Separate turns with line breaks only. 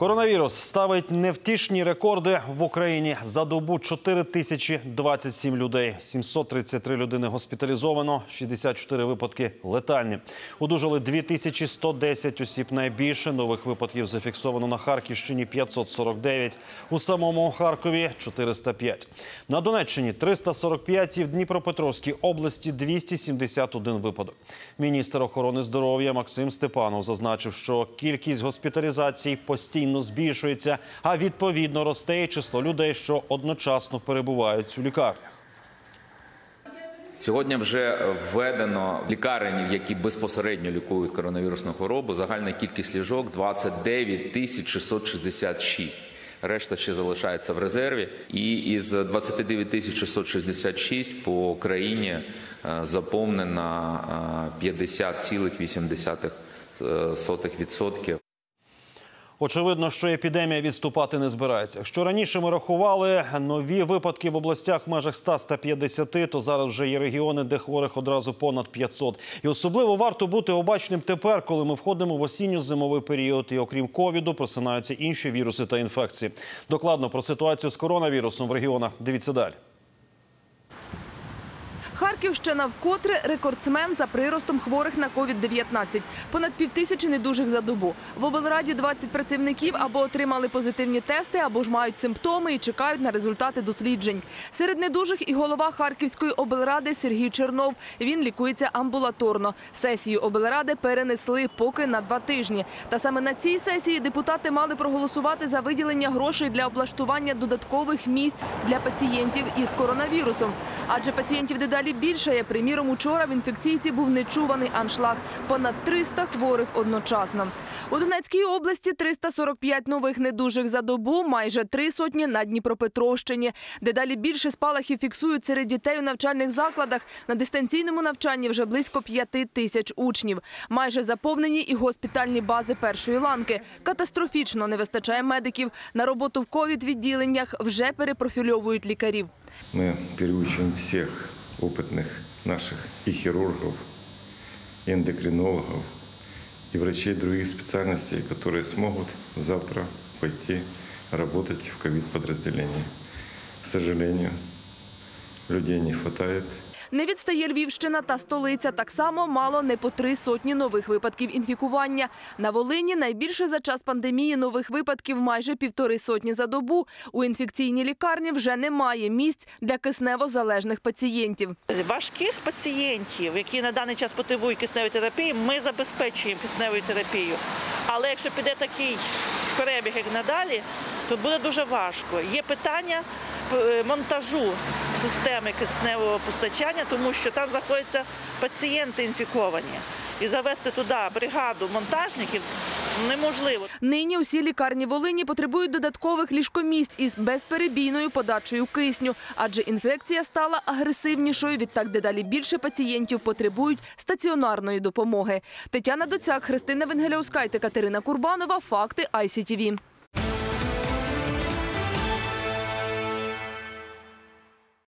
Коронавірус ставить невтішні рекорди в Україні. За добу 4027 людей, 733 людини госпіталізовано, 64 випадки летальні. Одужали 2110 осіб. Найбільше нових випадків зафіксовано на Харківщині – 549, у самому Харкові – 405. На Донеччині – 345 і в Дніпропетровській області – 271 випадок. Міністр охорони здоров'я Максим Степанов зазначив, що кількість госпіталізацій постійно збільшується, а відповідно росте і число людей, що одночасно перебувають у лікарнях.
Сьогодні вже введено лікарень, які безпосередньо лікують коронавірусну хворобу. Загальна кількість ліжок – 29 666. Решта ще залишається в резерві. І із 29 666 по країні заповнено 50,8%.
Очевидно, що епідемія відступати не збирається. Якщо раніше ми рахували нові випадки в областях в межах 100-150, то зараз вже є регіони, де хворих одразу понад 500. І особливо варто бути обачним тепер, коли ми входимо в осінньо-зимовий період. І окрім ковіду, просинаються інші віруси та інфекції. Докладно про ситуацію з коронавірусом в регіонах дивіться далі.
Харківщина вкотре рекордсмен за приростом хворих на COVID-19. Понад 5000 недужих за добу. В облраді 20 працівників або отримали позитивні тести, або ж мають симптоми і чекають на результати досліджень. Серед недужих і голова Харківської облради Сергій Чернов. Він лікується амбулаторно. Сесію облради перенесли поки на 2 тижні. Та саме на цій сесії депутати мали проголосувати за виділення грошей для облаштування додаткових місць для пацієнтів із коронавірусом. Адже пацієнтів дедалі більше. Приміром, учора в інфекційці був нечуваний аншлаг. Понад 300 хворих одночасно. У Донецькій області 345 нових недужих за добу, майже 3 сотні на Дніпропетровщині. Дедалі більше спалахів фіксують серед дітей у навчальних закладах. На дистанційному навчанні вже близько 5000 учнів. Майже заповнені і госпітальні бази першої ланки. Катастрофічно не вистачає медиків. На роботу в ковід-відділеннях вже перепрофільовують лікарів.
Ми переучимо всіх опытных наших и хирургов, и эндокринологов, и врачей других специальностей, которые смогут завтра пойти работать в ковид-подразделении. К сожалению, людей не хватает.
Не відстає Львівщина та столиця. Так само мало не по 3 сотні нових випадків інфікування. На Волині найбільше за час пандемії нових випадків майже 1,5 сотні за добу. У інфекційній лікарні вже немає місць для киснево-залежних пацієнтів.
Важких пацієнтів, які на даний час потребують кисневої терапії, ми забезпечуємо кисневою терапією. Але якщо піде такий перебіг, як надалі, то буде дуже важко. Є питання монтажу системи кисневого постачання, тому що там знаходяться пацієнти інфіковані. І завести туди бригаду монтажників неможливо.
Нині усі лікарні Волині потребують додаткових ліжкомісць із безперебійною подачею кисню. Адже інфекція стала агресивнішою, відтак дедалі більше пацієнтів потребують стаціонарної допомоги. Тетяна Доцяк, Христина Венгеляускайте, Катерина Курбанова. Факти ICTV.